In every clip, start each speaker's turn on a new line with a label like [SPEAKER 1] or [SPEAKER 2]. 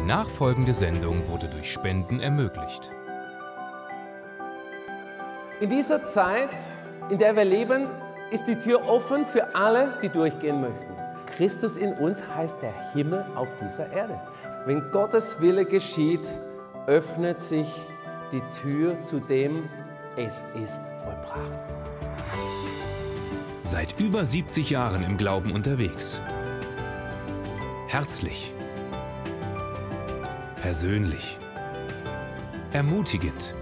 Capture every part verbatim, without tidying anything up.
[SPEAKER 1] nachfolgende Sendung wurde durch Spenden ermöglicht.
[SPEAKER 2] In dieser Zeit, in der wir leben, ist die Tür offen für alle, die durchgehen möchten. Christus in uns heißt der Himmel auf dieser Erde. Wenn Gottes Wille geschieht, öffnet sich die Tür zu dem, es ist vollbracht.
[SPEAKER 1] Seit über siebzig Jahren im Glauben unterwegs. Herzlich, persönlich, ermutigend.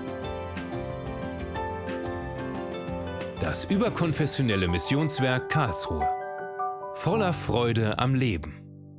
[SPEAKER 1] Das überkonfessionelle Missionswerk Karlsruhe. Voller Freude am Leben.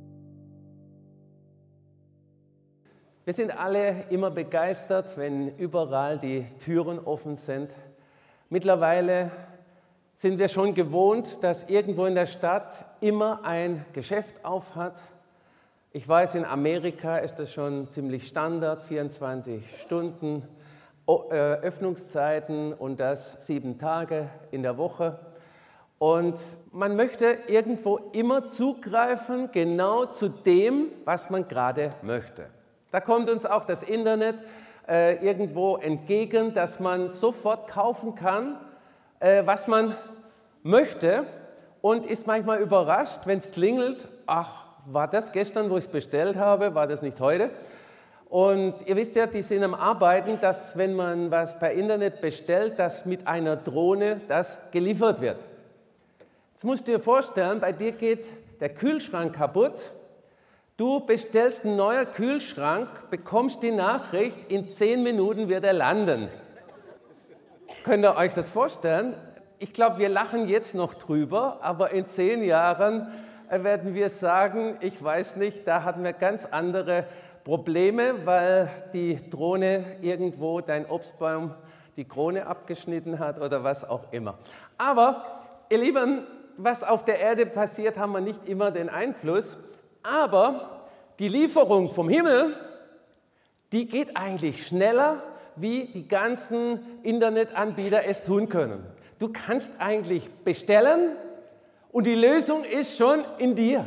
[SPEAKER 2] Wir sind alle immer begeistert, wenn überall die Türen offen sind. Mittlerweile sind wir schon gewohnt, dass irgendwo in der Stadt immer ein Geschäft auf hat. Ich weiß, in Amerika ist das schon ziemlich Standard, vierundzwanzig Stunden Öffnungszeiten und das sieben Tage in der Woche. Und man möchte irgendwo immer zugreifen, genau zu dem, was man gerade möchte. Da kommt uns auch das Internet äh, irgendwo entgegen, dass man sofort kaufen kann, äh, was man möchte und ist manchmal überrascht, wenn es klingelt, ach, war das gestern, wo ich es bestellt habe, war das nicht heute? Und ihr wisst ja, die sind am Arbeiten, dass wenn man was per Internet bestellt, dass mit einer Drohne das geliefert wird. Jetzt musst du dir vorstellen, bei dir geht der Kühlschrank kaputt, du bestellst einen neuen Kühlschrank, bekommst die Nachricht, in zehn Minuten wird er landen. Könnt ihr euch das vorstellen? Ich glaube, wir lachen jetzt noch drüber, aber in zehn Jahren werden wir sagen, ich weiß nicht, da hatten wir ganz andere Probleme, weil die Drohne irgendwo dein Obstbaum die Krone abgeschnitten hat oder was auch immer. Aber, ihr Lieben, was auf der Erde passiert, haben wir nicht immer den Einfluss. Aber die Lieferung vom Himmel, die geht eigentlich schneller, wie die ganzen Internetanbieter es tun können. Du kannst eigentlich bestellen und die Lösung ist schon in dir.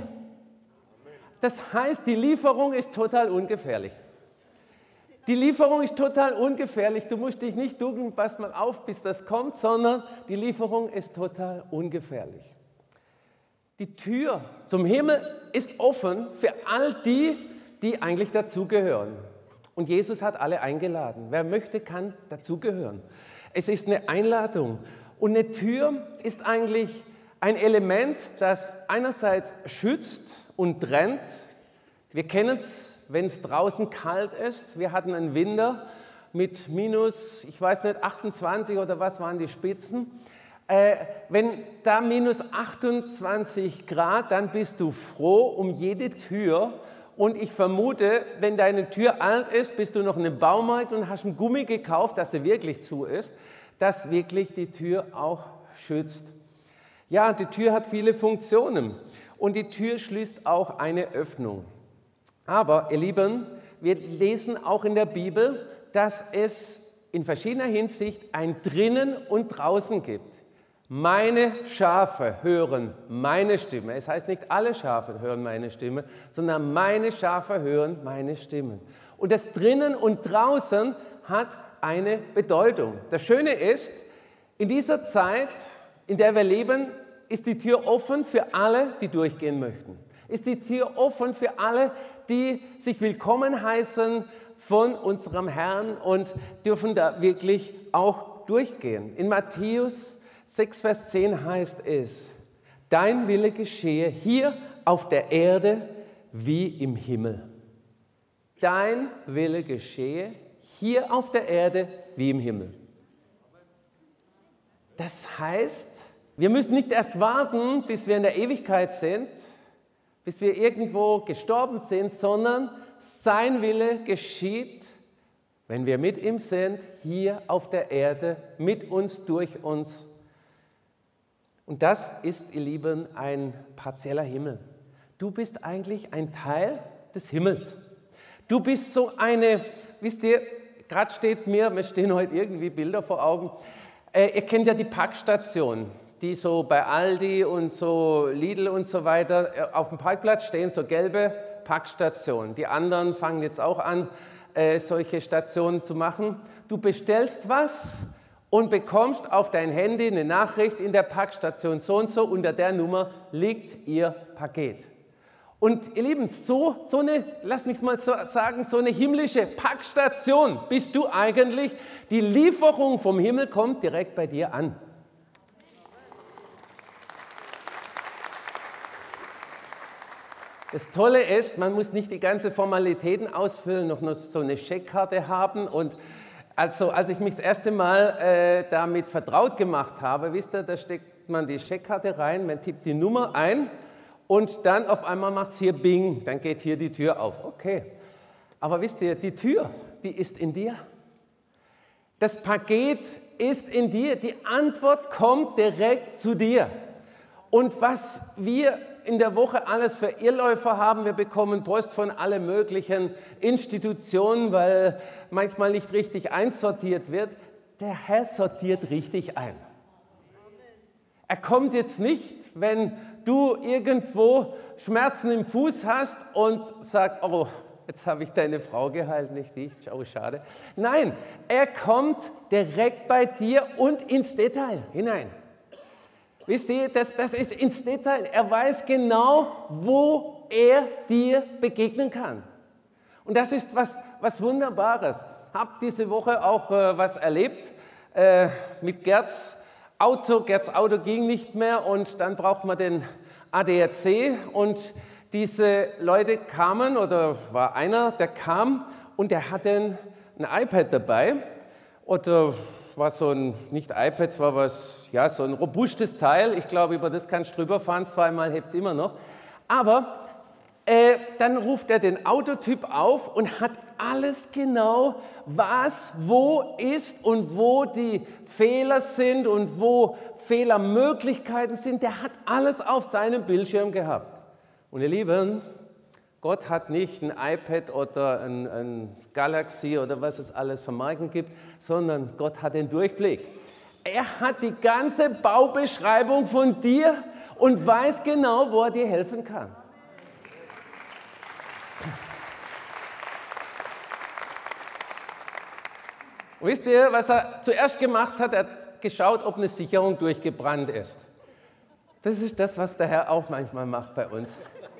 [SPEAKER 2] Das heißt, die Lieferung ist total ungefährlich. Die Lieferung ist total ungefährlich. Du musst dich nicht ducken, pass mal auf, bis das kommt, sondern die Lieferung ist total ungefährlich. Die Tür zum Himmel ist offen für all die, die eigentlich dazugehören. Und Jesus hat alle eingeladen. Wer möchte, kann dazugehören. Es ist eine Einladung. Und eine Tür ist eigentlich ein Element, das einerseits schützt und trennt. Wir kennen es, wenn es draußen kalt ist. Wir hatten einen Winter mit minus, ich weiß nicht, achtundzwanzig oder was waren die Spitzen. Äh, wenn da minus achtundzwanzig Grad, dann bist du froh um jede Tür. Und ich vermute, wenn deine Tür alt ist, bist du noch in einem Baumarkt und hast ein Gummi gekauft, dass sie wirklich zu ist, dass wirklich die Tür auch schützt. Ja, die Tür hat viele Funktionen. Und die Tür schließt auch eine Öffnung. Aber, ihr Lieben, wir lesen auch in der Bibel, dass es in verschiedener Hinsicht ein Drinnen und Draußen gibt. Meine Schafe hören meine Stimme. Es heißt nicht alle Schafe hören meine Stimme, sondern meine Schafe hören meine Stimme. Und das Drinnen und Draußen hat eine Bedeutung. Das Schöne ist, in dieser Zeit, in der wir leben, ist die Tür offen für alle, die durchgehen möchten. Ist die Tür offen für alle, die sich willkommen heißen von unserem Herrn und dürfen da wirklich auch durchgehen. In Matthäus sechs, Vers zehn heißt es, dein Wille geschehe hier auf der Erde wie im Himmel. Dein Wille geschehe hier auf der Erde wie im Himmel. Das heißt, wir müssen nicht erst warten, bis wir in der Ewigkeit sind, bis wir irgendwo gestorben sind, sondern sein Wille geschieht, wenn wir mit ihm sind, hier auf der Erde, mit uns, durch uns. Und das ist, ihr Lieben, ein partieller Himmel. Du bist eigentlich ein Teil des Himmels. Du bist so eine, wisst ihr, gerade steht mir, mir stehen heute irgendwie Bilder vor Augen, äh, ihr kennt ja die Packstation, die so bei Aldi und so Lidl und so weiter auf dem Parkplatz stehen, so gelbe Packstation. Die anderen fangen jetzt auch an, äh, solche Stationen zu machen. Du bestellst was und bekommst auf dein Handy eine Nachricht, in der Packstation so und so, unter der Nummer liegt Ihr Paket. Und ihr Lieben, so, so eine, lass mich mal so sagen, so eine himmlische Packstation bist du eigentlich. Die Lieferung vom Himmel kommt direkt bei dir an. Das Tolle ist, man muss nicht die ganzen Formalitäten ausfüllen, noch so eine Scheckkarte haben. Und also, als ich mich das erste Mal äh, damit vertraut gemacht habe, wisst ihr, da steckt man die Scheckkarte rein, man tippt die Nummer ein und dann auf einmal macht es hier Bing, dann geht hier die Tür auf. Okay, aber wisst ihr, die Tür, die ist in dir. Das Paket ist in dir, die Antwort kommt direkt zu dir. Und was wir in der Woche alles für Irrläufer haben, wir bekommen Post von allen möglichen Institutionen, weil manchmal nicht richtig einsortiert wird. Der Herr sortiert richtig ein. Er kommt jetzt nicht, wenn du irgendwo Schmerzen im Fuß hast und sagt, oh, jetzt habe ich deine Frau geheilt, nicht dich, oh, schade. Nein, er kommt direkt bei dir und ins Detail hinein. Wisst ihr, das, das ist ins Detail. Er weiß genau, wo er dir begegnen kann. Und das ist was, was Wunderbares. Ich habe diese Woche auch äh, was erlebt äh, mit Gerds Auto. Gerds Auto ging nicht mehr und dann braucht man den A D A C. Und diese Leute kamen, oder war einer, der kam und der hatte ein iPad dabei. Oder war so ein, nicht iPad, es war was, ja, so ein robustes Teil. Ich glaube, über das kannst du drüber fahren, zweimal hebt es immer noch. Aber äh, dann ruft er den Autotyp auf und hat alles genau, was wo ist und wo die Fehler sind und wo Fehlermöglichkeiten sind. Der hat alles auf seinem Bildschirm gehabt. Und ihr Lieben, Gott hat nicht ein iPad oder ein, ein Galaxy oder was es alles für Marken gibt, sondern Gott hat den Durchblick. Er hat die ganze Baubeschreibung von dir und weiß genau, wo er dir helfen kann. Und wisst ihr, was er zuerst gemacht hat? Er hat geschaut, ob eine Sicherung durchgebrannt ist. Das ist das, was der Herr auch manchmal macht bei uns.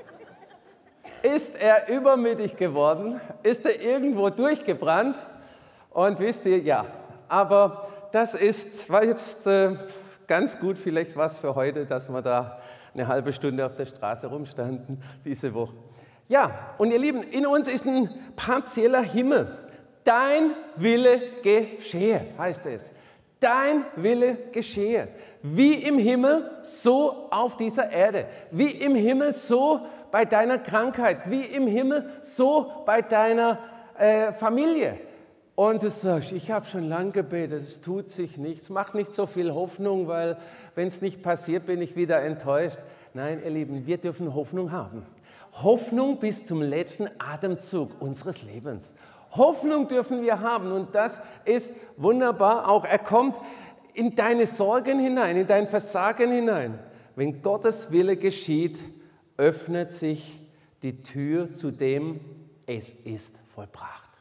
[SPEAKER 2] Ist er übermütig geworden? Ist er irgendwo durchgebrannt? Und wisst ihr, ja. Aber das ist, war jetzt äh, ganz gut, vielleicht was für heute, dass wir da eine halbe Stunde auf der Straße rumstanden diese Woche. Ja, und ihr Lieben, in uns ist ein partieller Himmel. Dein Wille geschehe, heißt es. Dein Wille geschehe. Wie im Himmel, so auf dieser Erde. Wie im Himmel, so bei deiner Krankheit. Wie im Himmel, so bei deiner äh, Familie. Und du sagst, ich habe schon lange gebetet, es tut sich nichts. Mach nicht so viel Hoffnung, weil wenn es nicht passiert, bin ich wieder enttäuscht. Nein, ihr Lieben, wir dürfen Hoffnung haben. Hoffnung bis zum letzten Atemzug unseres Lebens. Hoffnung dürfen wir haben und das ist wunderbar auch. Er kommt in deine Sorgen hinein, in dein Versagen hinein. Wenn Gottes Wille geschieht, öffnet sich die Tür zu dem, es ist vollbracht.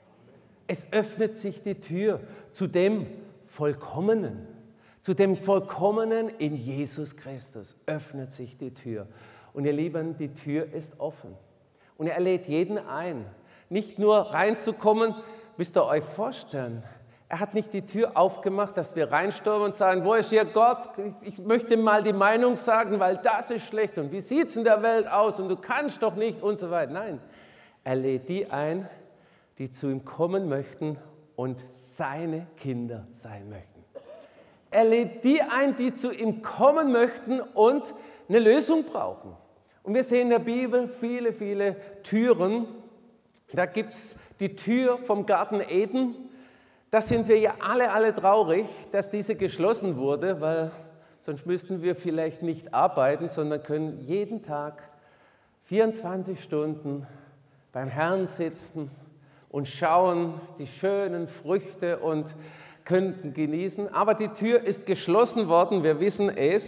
[SPEAKER 2] Es öffnet sich die Tür zu dem Vollkommenen. Zu dem Vollkommenen in Jesus Christus öffnet sich die Tür. Und ihr Lieben, die Tür ist offen. Und er lädt jeden ein, nicht nur reinzukommen, müsst ihr euch vorstellen. Er hat nicht die Tür aufgemacht, dass wir reinstürmen und sagen, wo ist hier Gott? Ich möchte mal die Meinung sagen, weil das ist schlecht und wie sieht es in der Welt aus und du kannst doch nicht und so weiter. Nein, er lädt die ein, die zu ihm kommen möchten und seine Kinder sein möchten. Er lädt die ein, die zu ihm kommen möchten und eine Lösung brauchen. Und wir sehen in der Bibel viele, viele Türen. Da gibt es die Tür vom Garten Eden. Da sind wir ja alle, alle traurig, dass diese geschlossen wurde, weil sonst müssten wir vielleicht nicht arbeiten, sondern können jeden Tag vierundzwanzig Stunden beim Herrn sitzen und schauen die schönen Früchte und könnten genießen. Aber die Tür ist geschlossen worden, wir wissen es.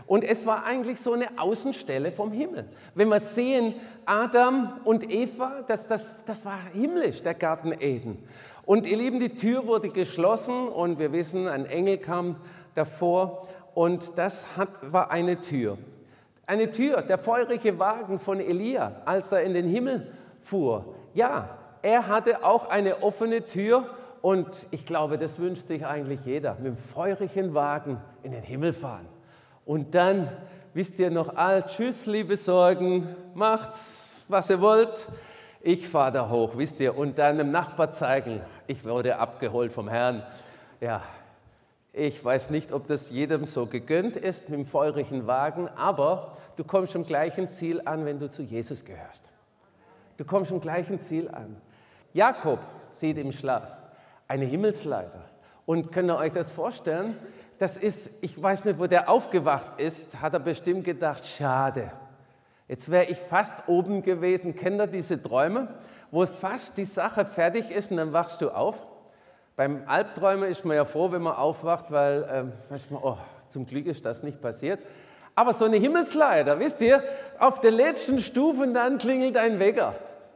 [SPEAKER 2] Und es war eigentlich so eine Außenstelle vom Himmel. Wenn wir sehen, Adam und Eva, das, das, das war himmlisch, der Garten Eden. Und ihr Lieben, die Tür wurde geschlossen und wir wissen, ein Engel kam davor und das hat, war eine Tür. Eine Tür, der feurige Wagen von Elia, als er in den Himmel fuhr. Ja, er hatte auch eine offene Tür und ich glaube, das wünscht sich eigentlich jeder, mit dem feurigen Wagen in den Himmel fahren. Und dann, wisst ihr noch all, tschüss, liebe Sorgen, macht's, was ihr wollt. Ich fahre da hoch, wisst ihr, und dann dem Nachbar zeigen, ich wurde abgeholt vom Herrn. Ja, ich weiß nicht, ob das jedem so gegönnt ist mit dem feurigen Wagen, aber du kommst zum gleichen Ziel an, wenn du zu Jesus gehörst. Du kommst zum gleichen Ziel an. Jakob sieht im Schlaf eine Himmelsleiter. Und könnt ihr euch das vorstellen? Das ist, ich weiß nicht, wo der aufgewacht ist, hat er bestimmt gedacht, schade. Jetzt wäre ich fast oben gewesen. Kennt ihr diese Träume, wo fast die Sache fertig ist und dann wachst du auf? Beim Albträumen ist man ja froh, wenn man aufwacht, weil ähm, man, oh, zum Glück ist das nicht passiert. Aber so eine Himmelsleiter, wisst ihr, auf der letzten Stufe dann klingelt ein Wecker.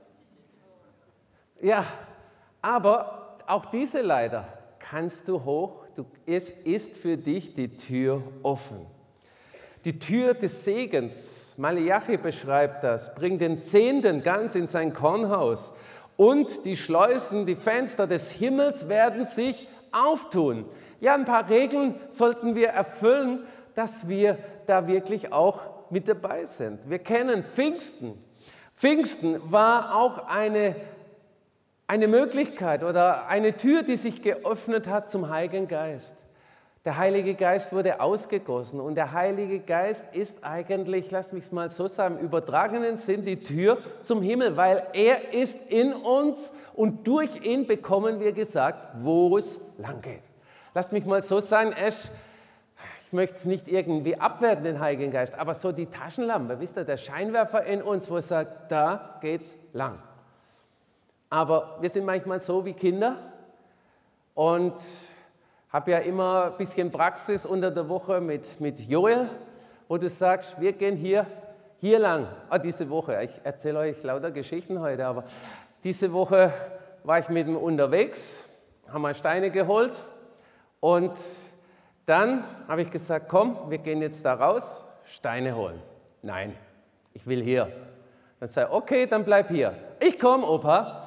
[SPEAKER 2] Ja, aber auch diese Leiter kannst du hoch, du, es ist für dich die Tür offen. Die Tür des Segens, Maleachi beschreibt das, bringt den Zehnten ganz in sein Kornhaus und die Schleusen, die Fenster des Himmels werden sich auftun. Ja, ein paar Regeln sollten wir erfüllen, dass wir da wirklich auch mit dabei sind. Wir kennen Pfingsten. Pfingsten war auch eine, eine Möglichkeit oder eine Tür, die sich geöffnet hat zum Heiligen Geist. Der Heilige Geist wurde ausgegossen und der Heilige Geist ist eigentlich, lass mich es mal so sagen, im übertragenen Sinn die Tür zum Himmel, weil er ist in uns und durch ihn bekommen wir gesagt, wo es lang geht. Lass mich mal so sagen, Ash, ich möchte es nicht irgendwie abwerten, den Heiligen Geist, aber so die Taschenlampe, wisst ihr, der Scheinwerfer in uns, wo er sagt, da geht's lang. Aber wir sind manchmal so wie Kinder und habe ja immer ein bisschen Praxis unter der Woche mit, mit Joel, wo du sagst, wir gehen hier, hier lang. Ah, diese Woche, ich erzähle euch lauter Geschichten heute, aber diese Woche war ich mit ihm unterwegs, haben wir Steine geholt und dann habe ich gesagt, komm, wir gehen jetzt da raus, Steine holen. Nein, ich will hier. Dann sage ich, okay, dann bleib hier. Ich komme, Opa.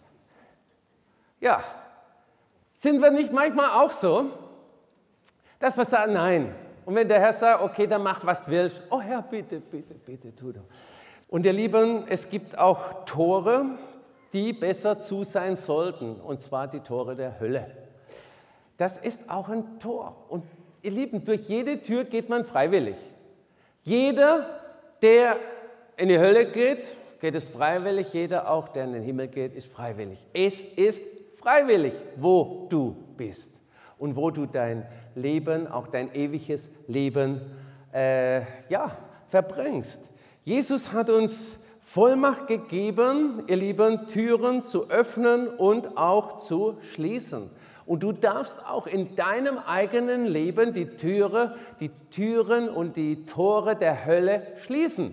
[SPEAKER 2] Ja. Sind wir nicht manchmal auch so, dass wir sagen, nein. Und wenn der Herr sagt, okay, dann mach, was du willst. Oh Herr, bitte, bitte, bitte, tu doch. Und ihr Lieben, es gibt auch Tore, die besser zu sein sollten. Und zwar die Tore der Hölle. Das ist auch ein Tor. Und ihr Lieben, durch jede Tür geht man freiwillig. Jeder, der in die Hölle geht, geht es freiwillig. Jeder auch, der in den Himmel geht, ist freiwillig. Es ist freiwillig, wo du bist und wo du dein Leben, auch dein ewiges Leben, äh, ja, verbringst. Jesus hat uns Vollmacht gegeben, ihr Lieben, Türen zu öffnen und auch zu schließen. Und du darfst auch in deinem eigenen Leben die Türe, die Türen und die Tore der Hölle schließen.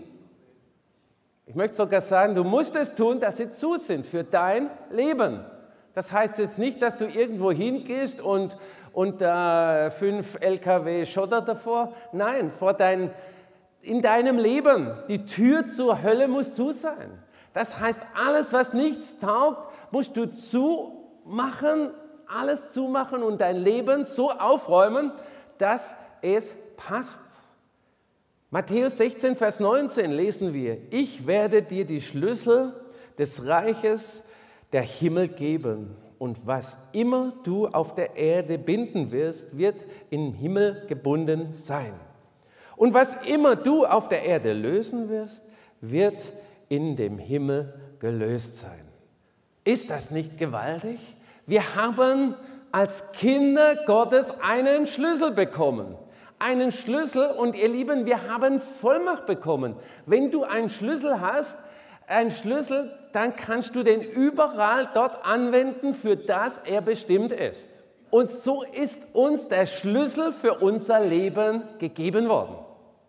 [SPEAKER 2] Ich möchte sogar sagen, du musst es tun, dass sie zu sind für dein Leben. Das heißt jetzt nicht, dass du irgendwo hingehst und, und äh, fünf L K W Schotter davor. Nein, vor dein, in deinem Leben. Die Tür zur Hölle muss zu sein. Das heißt, alles, was nichts taugt, musst du zumachen, alles zumachen und dein Leben so aufräumen, dass es passt. Matthäus sechzehn, Vers neunzehn lesen wir, ich werde dir die Schlüssel des Reiches der Himmel geben und was immer du auf der Erde binden wirst, wird im Himmel gebunden sein. Und was immer du auf der Erde lösen wirst, wird in dem Himmel gelöst sein. Ist das nicht gewaltig? Wir haben als Kinder Gottes einen Schlüssel bekommen. Einen Schlüssel und ihr Lieben, wir haben Vollmacht bekommen. Wenn du einen Schlüssel hast, ein Schlüssel, dann kannst du den überall dort anwenden, für das er bestimmt ist. Und so ist uns der Schlüssel für unser Leben gegeben worden.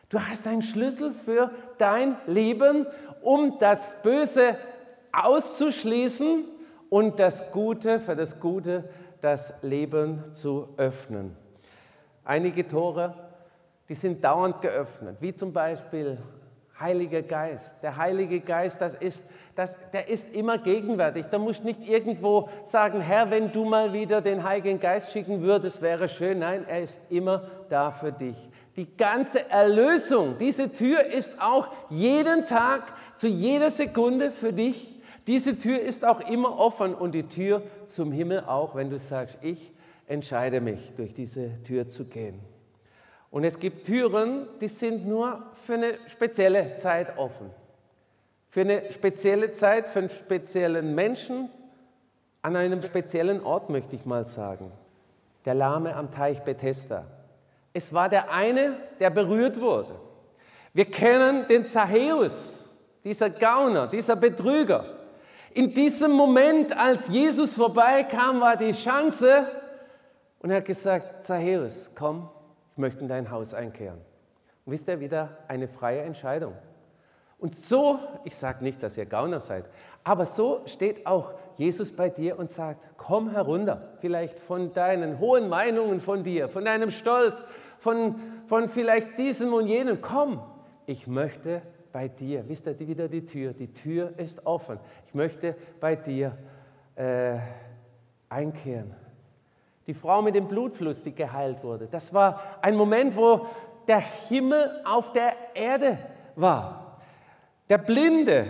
[SPEAKER 2] Du hast einen Schlüssel für dein Leben, um das Böse auszuschließen und das Gute, für das Gute das Leben zu öffnen. Einige Tore, die sind dauernd geöffnet, wie zum Beispiel Heiliger Geist. Der Heilige Geist, das ist, das, der ist immer gegenwärtig. Da musst du nicht irgendwo sagen, Herr, wenn du mal wieder den Heiligen Geist schicken würdest, wäre schön. Nein, er ist immer da für dich. Die ganze Erlösung, diese Tür ist auch jeden Tag, zu jeder Sekunde für dich. Diese Tür ist auch immer offen und die Tür zum Himmel auch, wenn du sagst, ich entscheide mich, durch diese Tür zu gehen. Und es gibt Türen, die sind nur für eine spezielle Zeit offen. Für eine spezielle Zeit, für einen speziellen Menschen, an einem speziellen Ort, möchte ich mal sagen. Der Lahme am Teich Bethesda. Es war der eine, der berührt wurde. Wir kennen den Zachäus, dieser Gauner, dieser Betrüger. In diesem Moment, als Jesus vorbeikam, war die Chance und er hat gesagt, Zachäus, komm, ich möchte in dein Haus einkehren. Und wisst ihr, wieder eine freie Entscheidung. Und so, ich sage nicht, dass ihr Gauner seid, aber so steht auch Jesus bei dir und sagt, komm herunter, vielleicht von deinen hohen Meinungen von dir, von deinem Stolz, von, von vielleicht diesem und jenem, komm, ich möchte bei dir. Wisst ihr, wieder die Tür, die Tür ist offen. Ich möchte bei dir äh, einkehren. Die Frau mit dem Blutfluss, die geheilt wurde, das war ein Moment, wo der Himmel auf der Erde war. Der Blinde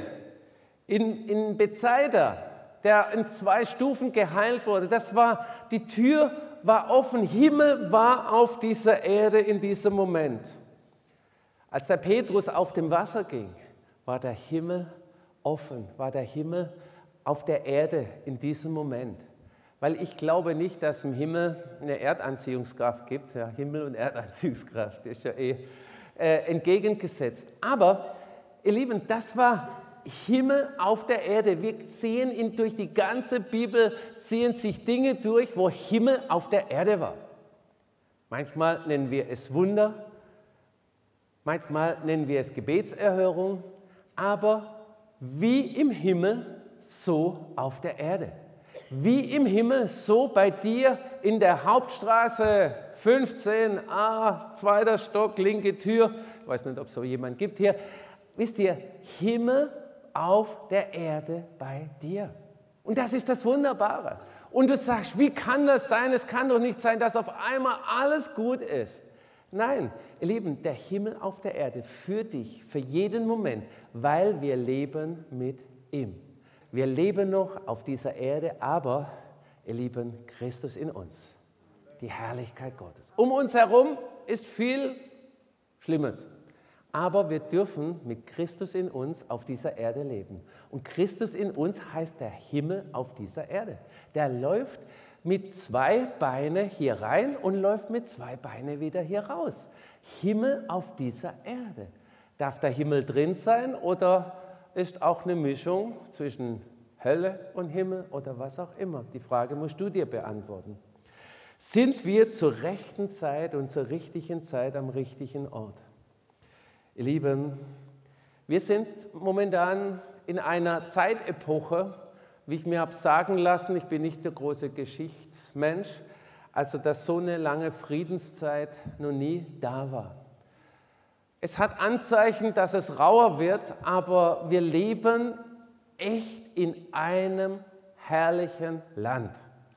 [SPEAKER 2] in, in Bethsaida, der in zwei Stufen geheilt wurde, das war, die Tür war offen, Himmel war auf dieser Erde in diesem Moment. Als der Petrus auf dem Wasser ging, war der Himmel offen, war der Himmel auf der Erde in diesem Moment. Weil ich glaube nicht, dass es im Himmel eine Erdanziehungskraft gibt. Ja, Himmel und Erdanziehungskraft ist ja eh äh, entgegengesetzt. Aber, ihr Lieben, das war Himmel auf der Erde. Wir sehen ihn durch die ganze Bibel, ziehen sich Dinge durch, wo Himmel auf der Erde war. Manchmal nennen wir es Wunder, manchmal nennen wir es Gebetserhörung, aber wie im Himmel, so auf der Erde. Wie im Himmel, so bei dir in der Hauptstraße fünfzehn a, zweiter Stock, linke Tür. Ich weiß nicht, ob es so jemand gibt hier. Wisst ihr, Himmel auf der Erde bei dir. Und das ist das Wunderbare. Und du sagst, wie kann das sein? Es kann doch nicht sein, dass auf einmal alles gut ist. Nein, ihr Lieben, der Himmel auf der Erde für dich, für jeden Moment, weil wir leben mit ihm. Wir leben noch auf dieser Erde, aber, ihr Lieben, Christus in uns, die Herrlichkeit Gottes. Um uns herum ist viel Schlimmes, aber wir dürfen mit Christus in uns auf dieser Erde leben. Und Christus in uns heißt der Himmel auf dieser Erde. Der läuft mit zwei Beinen hier rein und läuft mit zwei Beinen wieder hier raus. Himmel auf dieser Erde. Darf der Himmel drin sein oder ist auch eine Mischung zwischen Hölle und Himmel oder was auch immer. Die Frage musst du dir beantworten. Sind wir zur rechten Zeit und zur richtigen Zeit am richtigen Ort? Ihr Lieben, wir sind momentan in einer Zeitepoche, wie ich mir habe sagen lassen, ich bin nicht der große Geschichtsmensch, also dass so eine lange Friedenszeit noch nie da war. Es hat Anzeichen, dass es rauer wird, aber wir leben echt in einem herrlichen Land.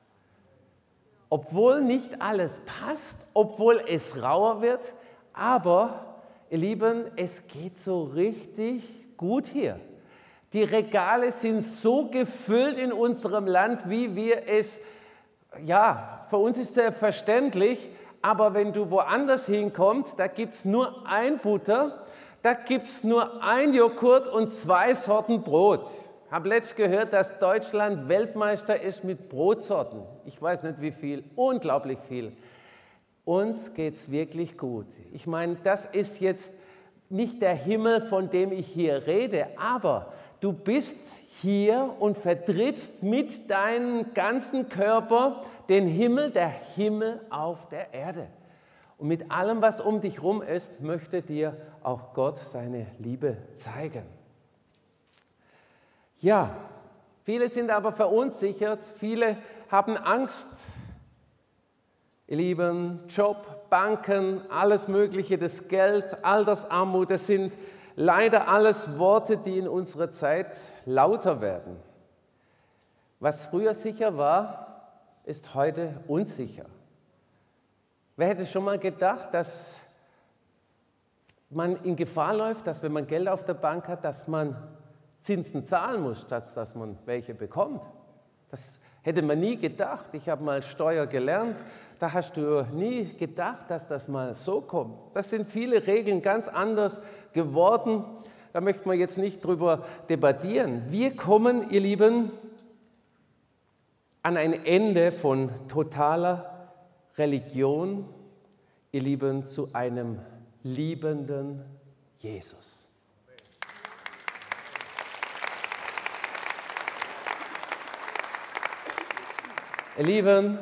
[SPEAKER 2] Obwohl nicht alles passt, obwohl es rauer wird, aber, ihr Lieben, es geht so richtig gut hier. Die Regale sind so gefüllt in unserem Land, wie wir es, ja, für uns ist es selbstverständlich, aber wenn du woanders hinkommst, da gibt es nur ein Butter, da gibt es nur ein Joghurt und zwei Sorten Brot. Ich habe letztens gehört, dass Deutschland Weltmeister ist mit Brotsorten. Ich weiß nicht wie viel, unglaublich viel. Uns geht es wirklich gut. Ich meine, das ist jetzt nicht der Himmel, von dem ich hier rede, aber du bist hier und vertrittst mit deinem ganzen Körper den Himmel, der Himmel auf der Erde. Und mit allem, was um dich herum ist, möchte dir auch Gott seine Liebe zeigen. Ja, viele sind aber verunsichert, viele haben Angst. Ihr Lieben, Job, Banken, alles Mögliche, das Geld, Altersarmut, das sind leider alles Worte, die in unserer Zeit lauter werden. Was früher sicher war, ist heute unsicher. Wer hätte schon mal gedacht, dass man in Gefahr läuft, dass wenn man Geld auf der Bank hat, dass man Zinsen zahlen muss, statt dass man welche bekommt? Das hätte man nie gedacht. Ich habe mal Steuer gelernt, da hast du nie gedacht, dass das mal so kommt. Das sind viele Regeln ganz anders geworden. Da möchten wir jetzt nicht drüber debattieren. Wir kommen, ihr Lieben, an ein Ende von totaler Religion, ihr Lieben, zu einem liebenden Jesus. Ihr Lieben,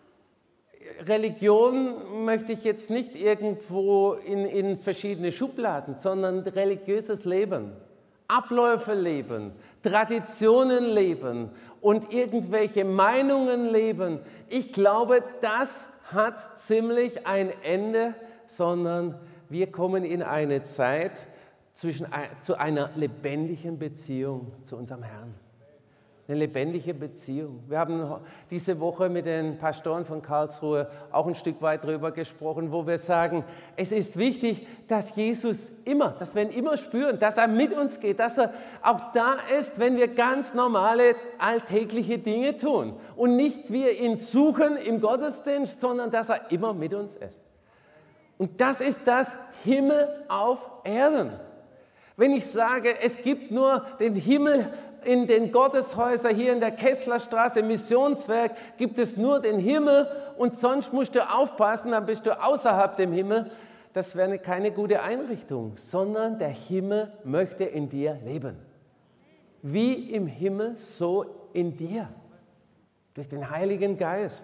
[SPEAKER 2] Religion möchte ich jetzt nicht irgendwo in, in verschiedene Schubladen, sondern religiöses Leben, Abläufe leben, Traditionen leben und irgendwelche Meinungen leben. Ich glaube, das hat ziemlich ein Ende, sondern wir kommen in eine Zeit zwischen, zu einer lebendigen Beziehung zu unserem Herrn. Eine lebendige Beziehung. Wir haben diese Woche mit den Pastoren von Karlsruhe auch ein Stück weit darüber gesprochen, wo wir sagen, es ist wichtig, dass Jesus immer, dass wir ihn immer spüren, dass er mit uns geht, dass er auch da ist, wenn wir ganz normale, alltägliche Dinge tun. Und nicht wir ihn suchen im Gottesdienst, sondern dass er immer mit uns ist. Und das ist das Himmel auf Erden. Wenn ich sage, es gibt nur den Himmel in den Gotteshäusern hier in der Kesslerstraße, im Missionswerk, gibt es nur den Himmel und sonst musst du aufpassen, dann bist du außerhalb dem Himmel. Das wäre keine gute Einrichtung, sondern der Himmel möchte in dir leben. Wie im Himmel, so in dir, durch den Heiligen Geist.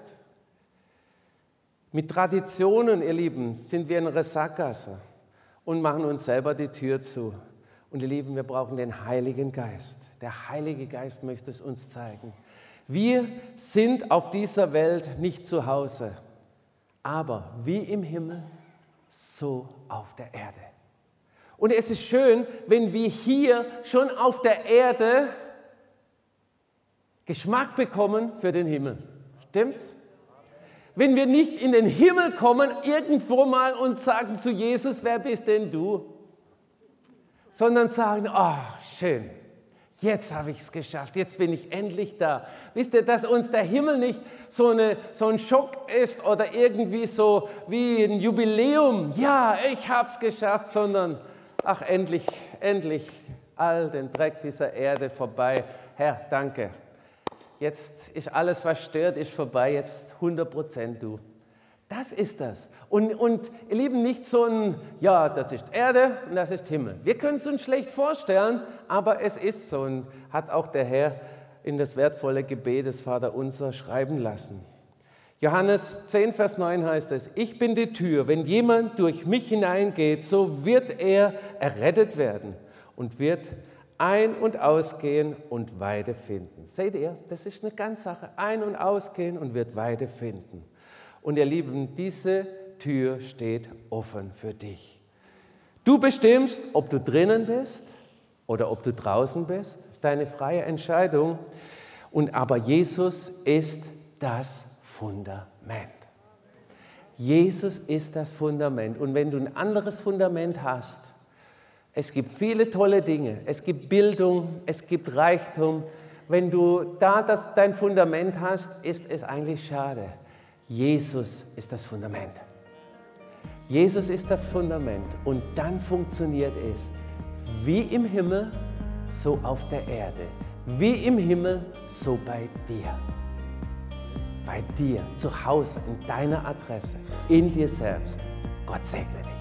[SPEAKER 2] Mit Traditionen, ihr Lieben, sind wir in einer Sackgasse und machen uns selber die Tür zu. Und ihr Lieben, wir brauchen den Heiligen Geist. Der Heilige Geist möchte es uns zeigen. Wir sind auf dieser Welt nicht zu Hause, aber wie im Himmel, so auf der Erde. Und es ist schön, wenn wir hier schon auf der Erde Geschmack bekommen für den Himmel. Stimmt's? Wenn wir nicht in den Himmel kommen, irgendwo mal und sagen zu Jesus, wer bist denn du? Sondern sagen, oh, schön, jetzt habe ich es geschafft, jetzt bin ich endlich da. Wisst ihr, dass uns der Himmel nicht so, eine, so ein Schock ist oder irgendwie so wie ein Jubiläum, ja, ich habe es geschafft, sondern, ach, endlich, endlich, all den Dreck dieser Erde vorbei. Herr, danke. Jetzt ist alles verstört, ist vorbei, jetzt hundert Prozent du. Das ist das. Und, und ihr Lieben, nicht so ein, ja, das ist Erde und das ist Himmel. Wir können es uns schlecht vorstellen, aber es ist so und hat auch der Herr in das wertvolle Gebet des Vaterunser schreiben lassen. Johannes zehn, Vers neun heißt es, ich bin die Tür, wenn jemand durch mich hineingeht, so wird er errettet werden und wird ein- und ausgehen und Weide finden. Seht ihr, das ist eine ganz Sache, ein- und ausgehen und wird Weide finden. Und ihr Lieben, diese Tür steht offen für dich. Du bestimmst, ob du drinnen bist oder ob du draußen bist. Das ist deine freie Entscheidung. Und aber Jesus ist das Fundament. Jesus ist das Fundament. Und wenn du ein anderes Fundament hast, es gibt viele tolle Dinge, es gibt Bildung, es gibt Reichtum. Wenn du da das, dein Fundament hast, ist es eigentlich schade. Jesus ist das Fundament. Jesus ist das Fundament und dann funktioniert es wie im Himmel, so auf der Erde. Wie im Himmel, so bei dir. Bei dir, zu Hause, in deiner Adresse, in dir selbst. Gott segne dich.